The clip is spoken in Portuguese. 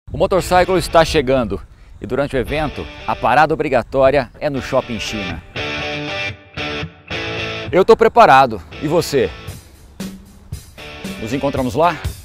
O Motorcycle está chegando e durante o evento a parada obrigatória é no Shopping China. Eu estou preparado, e você? Nos encontramos lá?